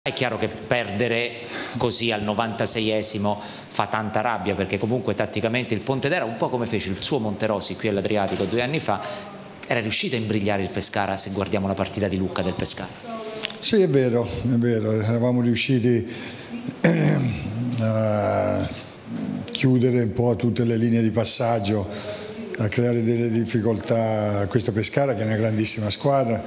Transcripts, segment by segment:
È chiaro che perdere così al 96esimo fa tanta rabbia, perché comunque tatticamente il Pontedera, un po' come fece il suo Monterosi qui all'Adriatico 2 anni fa, era riuscito a imbrigliare il Pescara, se guardiamo la partita di Lucca del Pescara. Sì, è vero, eravamo riusciti a chiudere un po' tutte le linee di passaggio, a creare delle difficoltà a questo Pescara, che è una grandissima squadra,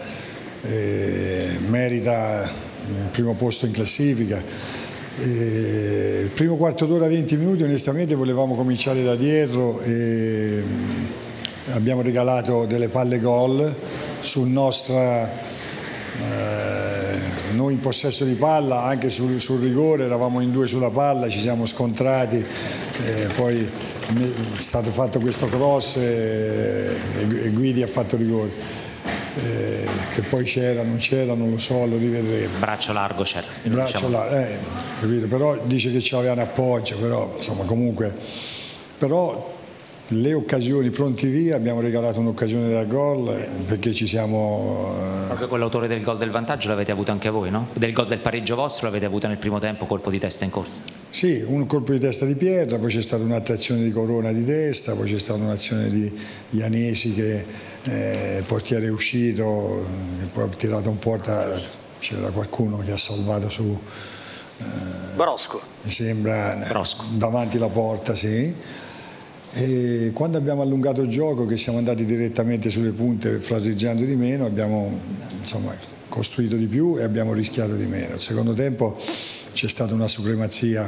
merita il primo posto in classifica. Il primo quarto d'ora, 20 minuti, onestamente volevamo cominciare da dietro e abbiamo regalato delle palle gol su nostra, noi in possesso di palla, anche sul rigore, eravamo in due sulla palla, ci siamo scontrati, poi è stato fatto questo cross e Guidi ha fatto rigore. Che poi c'era, non c'era, non lo so, lo rivedremo. Braccio largo c'era. Braccio largo, capito? Però dice che ce l'aveva in appoggio, però insomma comunque. Però le occasioni pronti via, abbiamo regalato un'occasione da gol perché ci siamo... Proprio quell'autore del gol del vantaggio l'avete avuto anche voi, no? Del gol del pareggio vostro l'avete avuto nel primo tempo, colpo di testa in corsa. Sì, un colpo di testa di Pietra, poi c'è stata un'attrazione di Corona di testa, poi c'è stata un'azione di Ianesi che il portiere è uscito, che poi ha tirato in porta, c'era qualcuno che ha salvato su... Brosco. Mi sembra Brosco. Davanti la porta, sì. E quando abbiamo allungato il gioco, che siamo andati direttamente sulle punte fraseggiando di meno, abbiamo insomma costruito di più e abbiamo rischiato di meno. Il secondo tempo c'è stata una supremazia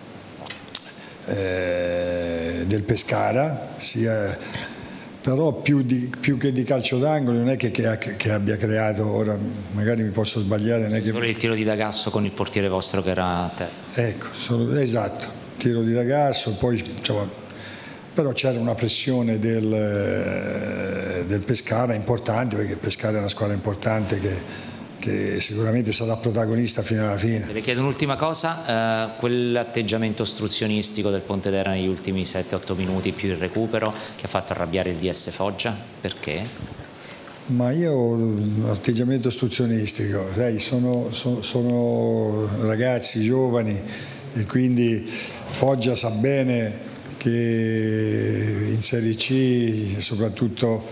del Pescara, però più che di calcio d'angolo non è che abbia creato, ora magari mi posso sbagliare, non è che... Solo il tiro di D'Agasso con il portiere vostro che era a te. Ecco, esatto, tiro di D'Agasso, poi insomma... Però c'era una pressione del Pescara importante, perché il Pescara è una squadra importante che sicuramente sarà protagonista fino alla fine. Le chiedo un'ultima cosa, quell'atteggiamento ostruzionistico del Pontedera negli ultimi 7-8 minuti più il recupero che ha fatto arrabbiare il DS Foggia, perché? Ma io atteggiamento ostruzionistico, sai, sono ragazzi giovani e quindi Foggia sa bene che in Serie C, soprattutto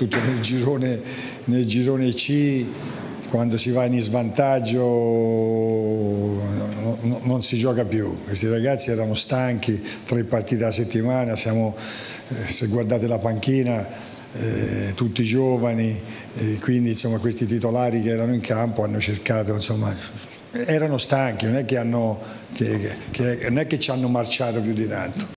nel girone C, quando si va in svantaggio non si gioca più. Questi ragazzi erano stanchi, 3 partite a settimana, se guardate la panchina, tutti giovani, quindi insomma, questi titolari che erano in campo hanno cercato, insomma, erano stanchi, non è che ci hanno marciato più di tanto.